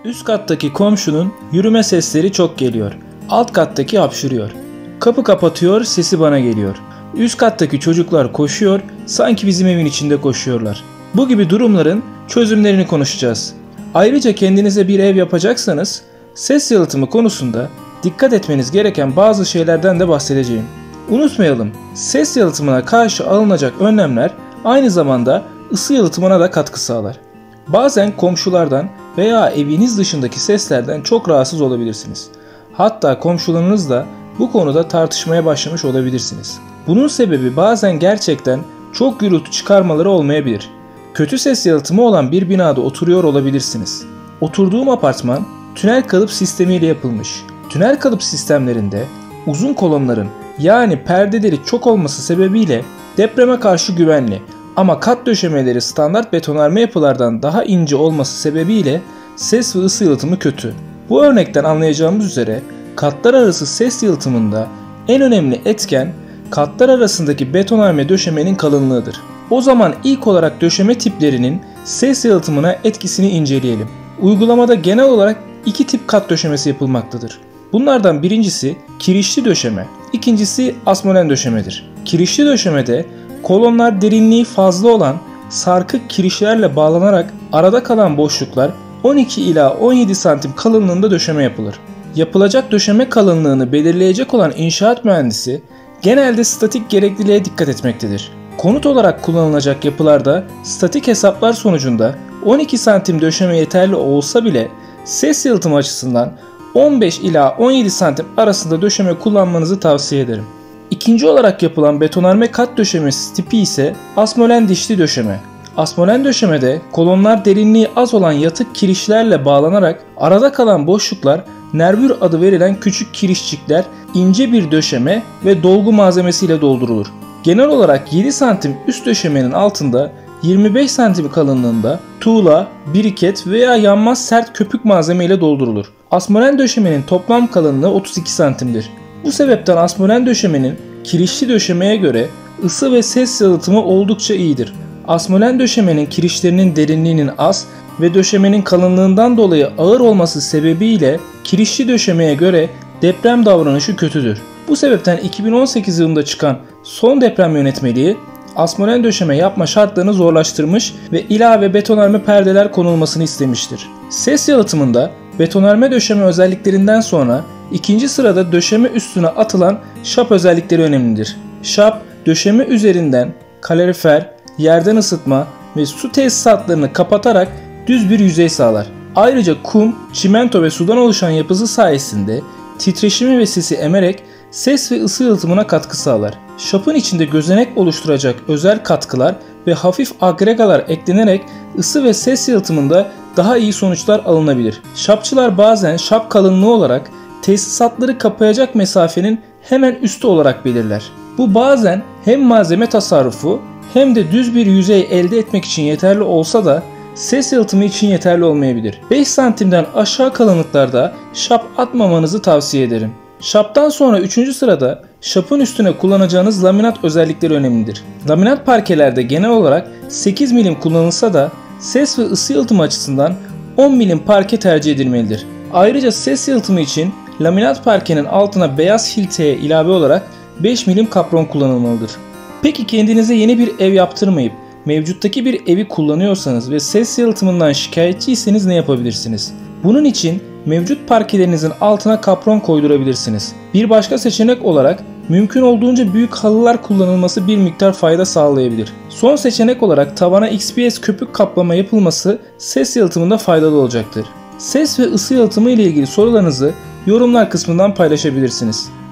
Üst kattaki komşunun yürüme sesleri çok geliyor. Alt kattaki hapşırıyor. Kapı kapatıyor, sesi bana geliyor. Üst kattaki çocuklar koşuyor, sanki bizim evin içinde koşuyorlar. Bu gibi durumların çözümlerini konuşacağız. Ayrıca kendinize bir ev yapacaksanız ses yalıtımı konusunda dikkat etmeniz gereken bazı şeylerden de bahsedeceğim. Unutmayalım, ses yalıtımına karşı alınacak önlemler aynı zamanda ısı yalıtımına da katkı sağlar. Bazen komşulardan veya eviniz dışındaki seslerden çok rahatsız olabilirsiniz. Hatta komşularınızla bu konuda tartışmaya başlamış olabilirsiniz. Bunun sebebi bazen gerçekten çok gürültü çıkarmaları olmayabilir. Kötü ses yalıtımı olan bir binada oturuyor olabilirsiniz. Oturduğum apartman tünel kalıp sistemiyle yapılmış. Tünel kalıp sistemlerinde uzun kolonların yani perdeleri çok olması sebebiyle depreme karşı güvenli ama kat döşemeleri standart betonarme yapılardan daha ince olması sebebiyle ses ve ısı yalıtımı kötü. Bu örnekten anlayacağımız üzere katlar arası ses yalıtımında en önemli etken katlar arasındaki betonarme döşemenin kalınlığıdır. O zaman ilk olarak döşeme tiplerinin ses yalıtımına etkisini inceleyelim. Uygulamada genel olarak iki tip kat döşemesi yapılmaktadır. Bunlardan birincisi kirişli döşeme, ikincisi asmolen döşemedir. Kirişli döşemede kolonlar derinliği fazla olan sarkık kirişlerle bağlanarak arada kalan boşluklar 12 ila 17 santim kalınlığında döşeme yapılır. Yapılacak döşeme kalınlığını belirleyecek olan inşaat mühendisi genelde statik gerekliliğe dikkat etmektedir. Konut olarak kullanılacak yapılarda statik hesaplar sonucunda 12 santim döşeme yeterli olsa bile ses yalıtımı açısından 15 ila 17 santim arasında döşeme kullanmanızı tavsiye ederim. İkinci olarak yapılan betonarme kat döşemesi tipi ise asmolen dişli döşeme. Asmolen döşemede kolonlar derinliği az olan yatık kirişlerle bağlanarak arada kalan boşluklar nervür adı verilen küçük kirişçikler ince bir döşeme ve dolgu malzemesiyle doldurulur. Genel olarak 7 santim üst döşemenin altında 25 santim kalınlığında tuğla, biriket veya yanmaz sert köpük malzeme ile doldurulur. Asmolen döşemenin toplam kalınlığı 32 santimdir. Bu sebepten asmolen döşemenin kirişli döşemeye göre ısı ve ses yalıtımı oldukça iyidir. Asmolen döşemenin kirişlerinin derinliğinin az ve döşemenin kalınlığından dolayı ağır olması sebebiyle kirişli döşemeye göre deprem davranışı kötüdür. Bu sebepten 2018 yılında çıkan son deprem yönetmeliği asmolen döşeme yapma şartlarını zorlaştırmış ve ilave betonarme perdeler konulmasını istemiştir. Ses yalıtımında betonarme döşeme özelliklerinden sonra ikinci sırada döşeme üstüne atılan şap özellikleri önemlidir. Şap, döşeme üzerinden kalorifer, yerden ısıtma ve su tesisatlarını kapatarak düz bir yüzey sağlar. Ayrıca kum, çimento ve sudan oluşan yapısı sayesinde titreşimi ve sesi emerek ses ve ısı yalıtımına katkı sağlar. Şapın içinde gözenek oluşturacak özel katkılar ve hafif agregalar eklenerek ısı ve ses yalıtımında daha iyi sonuçlar alınabilir. Şapçılar bazen şap kalınlığı olarak tesisatları kapayacak mesafenin hemen üstü olarak belirler. Bu bazen hem malzeme tasarrufu hem de düz bir yüzey elde etmek için yeterli olsa da ses yalıtımı için yeterli olmayabilir. 5 santimden aşağı kalınlıklarda şap atmamanızı tavsiye ederim. Şaptan sonra 3. sırada şapın üstüne kullanacağınız laminat özellikleri önemlidir. Laminat parkelerde genel olarak 8 milim kullanılsa da ses ve ısı yalıtımı açısından 10 milim parke tercih edilmelidir. Ayrıca ses yalıtımı için laminat parkenin altına beyaz hilteye ilave olarak 5 milim kapron kullanılmalıdır. Peki kendinize yeni bir ev yaptırmayıp mevcuttaki bir evi kullanıyorsanız ve ses yalıtımından şikayetçiyseniz ne yapabilirsiniz? Bunun için mevcut parkelerinizin altına kapron koydurabilirsiniz. Bir başka seçenek olarak mümkün olduğunca büyük halılar kullanılması bir miktar fayda sağlayabilir. Son seçenek olarak tavana XPS köpük kaplama yapılması ses yalıtımında faydalı olacaktır. Ses ve ısı yalıtımı ile ilgili sorularınızı yorumlar kısmından paylaşabilirsiniz.